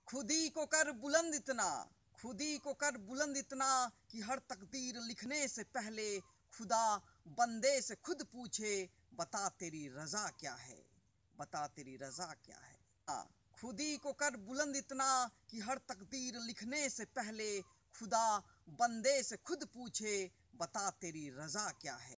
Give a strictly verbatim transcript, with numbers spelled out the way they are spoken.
खुदी को कर बुलंद इतना, खुदी को कर बुलंद इतना कि हर तकदीर लिखने से पहले खुदा बंदे से खुद पूछे, बता तेरी रजा क्या है, बता तेरी रजा क्या है। हाँ, खुदी को कर बुलंद इतना कि हर तकदीर लिखने से पहले खुदा बंदे से खुद पूछे, बता तेरी रजा क्या है।